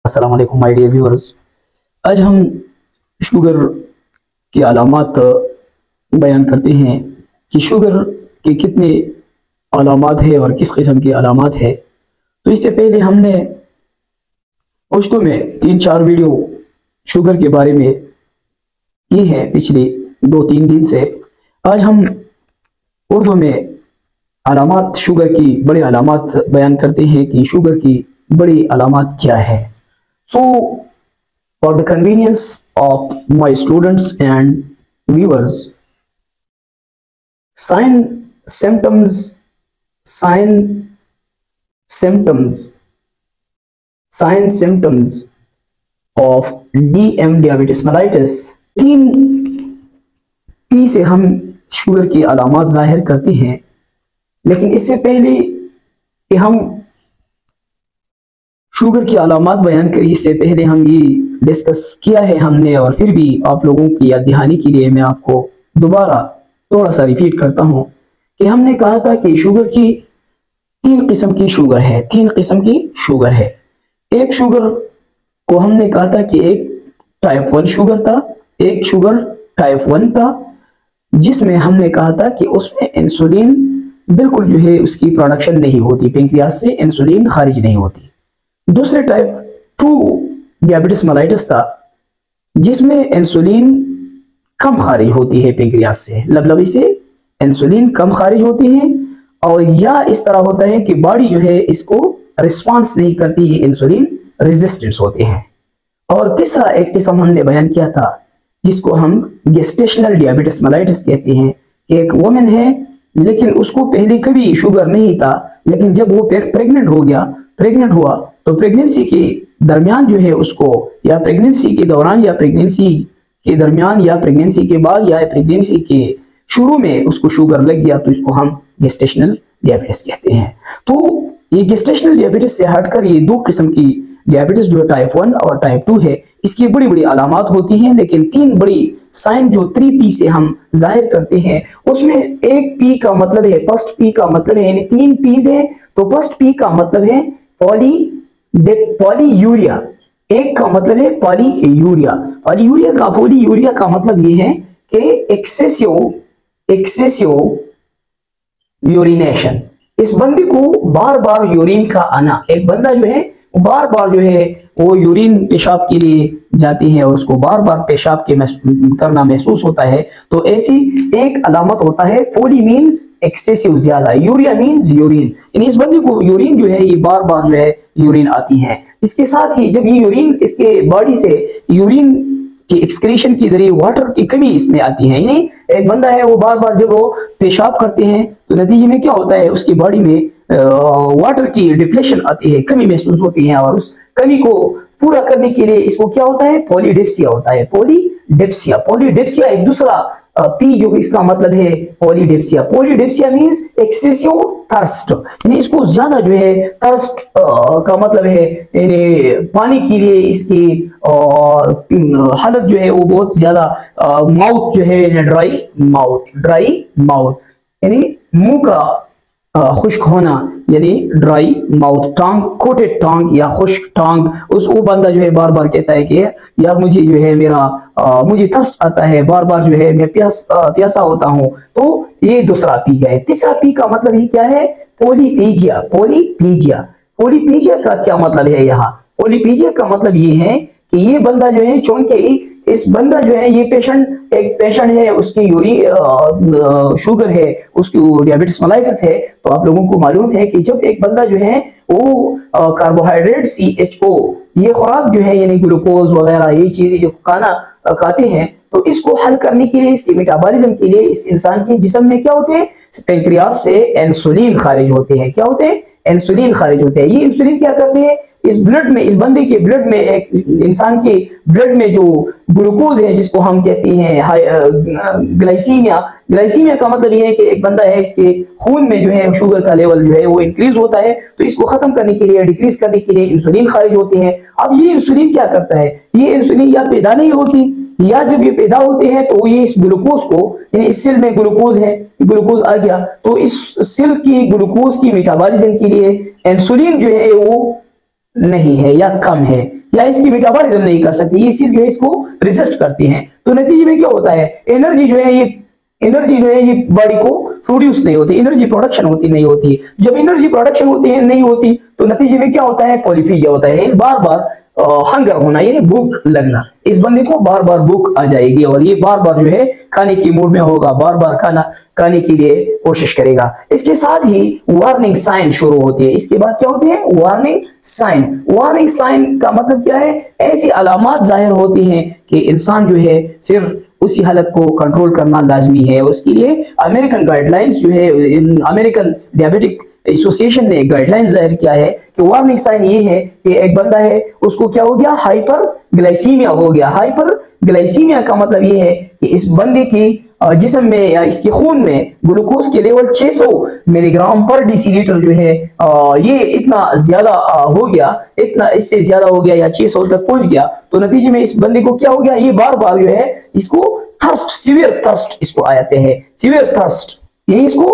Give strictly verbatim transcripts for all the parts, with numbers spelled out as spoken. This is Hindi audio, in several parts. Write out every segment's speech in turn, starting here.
अस्सलाम वालेकुम माय डियर व्यूअर्स। आज हम शुगर की अलामात बयान करते हैं कि शुगर के कितने अलामात है और किस किस्म की अलामात है। तो इससे पहले हमने उर्दू में तीन चार वीडियो शुगर के बारे में की है पिछले दो तीन दिन से। आज हम उर्दू में अलामात शुगर की बड़ी अलामात बयान करते हैं कि शुगर की बड़ी अलामात क्या है। So, for the convenience of my students and viewers, sign symptoms, sign symptoms, sign symptoms of D M diabetes mellitus। तीन पी से हम शुगर की अलामात जाहिर करते हैं, लेकिन इससे पहले कि हम शुगर की अलामात बयान करिए इससे पहले हम ये डिस्कस किया है हमने, और फिर भी आप लोगों की याद दहानी के लिए मैं आपको दोबारा थोड़ा सा रिपीट करता हूं कि हमने कहा था कि शुगर की तीन किस्म की शुगर है तीन किस्म की शुगर है। एक शुगर को हमने कहा था कि एक टाइप वन शुगर था, एक शुगर टाइप वन था, जिसमें हमने कहा था कि उसमें इंसुलिन बिल्कुल जो है उसकी प्रोडक्शन नहीं होती, पेंक्रियास से इंसुलिन खारिज नहीं होती। दूसरे टाइप टू डायबिटीज मेलाइटस था, जिसमें इंसुलिन कम खारिज होती है पेंक्रियास से, लबलबी से इंसुलिन कम खारिज होती है, और या इस तरह होता है कि बॉडी जो है इसको रिस्पांस नहीं करती है, इंसुलिन रेजिस्टेंस होते हैं। और तीसरा एक किस्म हमने बयान किया था जिसको हम गेस्टेशनल डायबिटीज मेलाइटस कहते हैं कि एक वुमेन है लेकिन उसको पहले कभी शुगर नहीं था, लेकिन जब वो प्रेग्नेंट हो गया प्रेग्नेंट हुआ तो प्रेगनेंसी के दरमियान जो है उसको, या प्रेगनेंसी के दौरान या प्रेगनेंसी के दरमियान या प्रेगनेंसी के बाद या प्रेगनेंसी के शुरू में उसको शुगर लग गया, तो इसको हम गेस्टेशनल डायबिटीज कहते हैं। तो ये गेस्टेशनल डायबिटीज से हटकर ये दो किस्म की डायबिटीज जो टाइप वन और टाइप टू है, इसकी बड़ी बड़ी अलामात होती हैं, लेकिन तीन बड़ी साइन जो थ्री पी से हम जाहिर करते हैं, उसमें एक पी का मतलब है, फर्स्ट पी का मतलब है, यानी तीन पीज है, तो फर्स्ट पी का मतलब है पॉली पॉलीयूरिया, एक का मतलब है पॉलीयूरिया। पॉलीयूरिया का पॉलीयूरिया का मतलब ये है कि एक्सेसिव एक्सेसिव यूरिनेशन, इस बंदे को बार बार यूरिन का आना, एक बंदा जो है बार बार जो है वो यूरिन पेशाब के लिए जाती है और उसको बार बार पेशाब के करना महसूस होता है, तो ऐसी एक अलामत होता है। पॉली मींस एक्सेसिव, ज्यादा, यूरिया मींस यूरिन, यानी इस बंदे को यूरिन जो है ये बार बार जो है यूरिन आती है। इसके साथ ही जब ये यूरिन इसके बॉडी से यूरिन कि एक्सक्रीशन के जरिए वाटर की कमी इसमें आती है, यानी एक बंदा है वो बार बार जब वो पेशाब करते हैं तो नतीजे में क्या होता है, उसकी बॉडी में वाटर की डिप्लेशन आती है, कमी महसूस होती है, और उस कमी को पूरा करने के लिए इसको क्या होता है, पॉलीडेप्सिया होता है। पॉलीडेप्सिया पॉलीडेप्सिया एक दूसरा पी जो इसका मतलब है polydipsia. Polydipsia means excessive thirst, यानी इसको ज्यादा जो है थर्स्ट का मतलब है, यानी पानी के लिए इसकी हालत जो है वो बहुत ज्यादा, माउथ जो है ड्राई माउथ ड्राई माउथ यानी मुंह का खुश्क होना, यानी ड्राई माउथ, टांग कोटेड टांग या खुश्क टांग। उस वो बंदा जो है बार बार कहता है कि यार मुझे जो है मेरा आ, मुझे थर्स्ट आता है, बार बार जो है मैं प्यास प्यासा होता हूँ, तो ये दूसरा पी है। तीसरा पी का मतलब ही क्या है, पोलीफेजिया। पोलीफेजिया पोलीफेजिया का क्या मतलब है, यहाँ पोलीफेजिया का मतलब ये है कि ये बंदा जो है, चूंकि इस बंदा जो है ये पेशेंट एक पेशेंट है, उसकी यूरी शुगर है, उसकी डायबिटीज मेलाइटस है, तो आप लोगों को मालूम है कि जब एक बंदा जो है वो कार्बोहाइड्रेट सी एच ओ ये खुराक जो है यानी ग्लूकोज वगैरह ये चीजें जो खाना खाते हैं, तो इसको हल करने के लिए, इसके मेटाबॉलिज्म के लिए इस इंसान के जिस्म में क्या होते हैं, पेंक्रियास से इंसुलिन खारिज होते हैं। क्या होते हैं, इंसुलिन खारिज होते हैं। ये इंसुलिन क्या करते हैं, इस ब्लड में, इस बंदे के ब्लड में, एक इंसान के ब्लड में जो ग्लूकोज है जिसको हम कहते हैं ग्लाइसीमिया, ग्लाइसीमिया का मतलब ये है कि एक बंदा है इसके खून में जो है शुगर का लेवल जो है वो इंक्रीज होता है, तो इसको खत्म करने के लिए, डिक्रीज करने के लिए इंसुलिन खारिज होती है। अब ये इंसुलिन क्या करता है, ये इंसुलिन या पैदा नहीं होती, या जब ये पैदा होते हैं तो ये इस ग्लूकोज को, यानी इस सेल में ग्लूकोज है, ग्लूकोज आ गया, तो इस सेल की ग्लूकोज की मेटाबॉलिज्म के लिए इंसुलिन जो है वो नहीं है या कम है या इसकी मेटाबॉलिज्म नहीं कर सकती, ये सिर्फ जो है इसको रेजिस्ट करते हैं। तो नतीजे में क्या होता है, एनर्जी जो है ये एनर्जी जो है ये बॉडी को प्रोड्यूस नहीं होती, एनर्जी प्रोडक्शन होती नहीं होती। जब एनर्जी प्रोडक्शन होती है नहीं होती तो नतीजे में क्या होता है, पॉलीफीजिया होता है, बार बार हंगर होना, यानी भूख लगना। इस बंदे को बार बार भूख आ जाएगी और ये बार बार जो है खाने की मूड में होगा, बार बार खाना खाने के लिए कोशिश करेगा। इसके साथ ही वार्निंग साइन शुरू होती है। इसके बाद क्या होती है, वार्निंग साइन। वार्निंग साइन का मतलब क्या है, ऐसी अलामत जाहिर होती हैं कि इंसान जो है फिर उसी हालत को कंट्रोल करना लाजमी है। उसके लिए अमेरिकन गाइडलाइंस जो है, अमेरिकन डायबिटिक एसोसिएशन ने गाइडलाइंस जाहिर किया है कि वार्निंग साइन ये है कि एक बंदा है उसको क्या हो गया, हाइपर ग्लाइसीमिया हो गया। हाइपर ग्लाइसीमिया का मतलब ये है कि इस बंदे की जिस्म में या इसके खून में ग्लूकोज के लेवल छह सौ मिलीग्राम पर डेसीलीटर जो है ये इतना ज्यादा हो गया, इतना इससे ज्यादा हो गया या छह सौ तक पहुंच गया। तो नतीजे में इस बंदे को क्या हो गया, ये बार बार जो है इसको थर्स्ट, सीवियर थर्स्ट इसको आते हैं, सीवियर थर्स्ट। ये इसको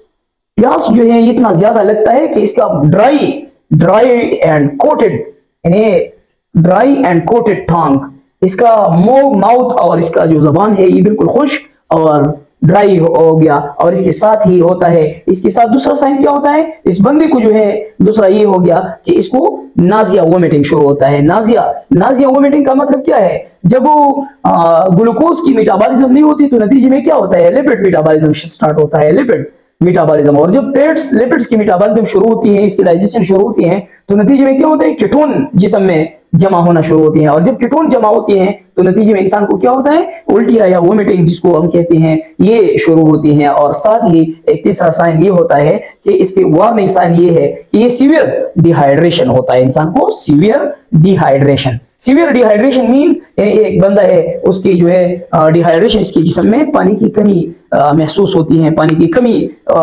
प्यास जो है इतना ज्यादा लगता है कि इसका ड्राई ड्राई एंड कोटेड यानी ड्राई एंड कोटेड टंग, इसका मुंह माउथ और इसका जो जबान है ये बिल्कुल खुश्क और ड्राई हो गया। और इसके साथ ही होता है, इसके साथ दूसरा साइन क्या होता है, इस बंदे को जो है दूसरा ये हो गया कि इसको नाजिया वोमिटिंग शुरू होता है। नाजिया नाजिया वोमिटिंग का मतलब क्या है, जब वो ग्लूकोज की मेटाबॉलिज्म नहीं होती तो नतीजे में क्या होता है, लिपिड मेटाबॉलिज्म स्टार्ट होता है, लिपिड मेटाबॉलिज्म। और जब पेट्स लिपिड्स की मेटाबॉलिज्म शुरू होती है, इसकी डाइजेशन शुरू होती है तो नतीजे में क्या होता है, कीटोन जिस्म में जमा होना शुरू होती है। और जब कीटोन जमा होती हैं तो नतीजे में इंसान को क्या होता है, उल्टियां या वोमिटिंग जिसको हम कहते हैं ये शुरू होती हैं। और साथ ही एक तीसरा साइन ये होता है कि इसके वार्निंग साइन ये है कि ये सीवियर डिहाइड्रेशन होता है, इंसान को severe dehydration. Severe dehydration means एक बंदा है उसकी जो है डिहाइड्रेशन, इसके जिस्म में पानी की कमी महसूस होती है, पानी की कमी आ,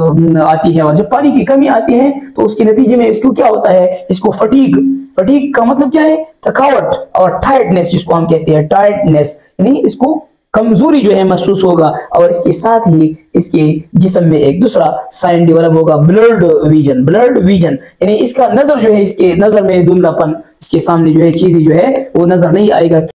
आती है। और जब पानी की कमी आती है तो उसके नतीजे में इसको क्या होता है, इसको फटीग, फटीग का मतलब क्या है, थकावट और टायर्डनेस जिसको हम कहते हैं, टायर्डनेस यानी इसको कमजोरी जो है महसूस होगा। और इसके साथ ही इसके जिस्म में एक दूसरा साइन डेवलप होगा, ब्लर्ड विजन। ब्लर्ड विजन यानी इसका नजर जो है, इसके नजर में धुंधलापन, इसके सामने जो है चीजें जो है वो नजर नहीं आएगा।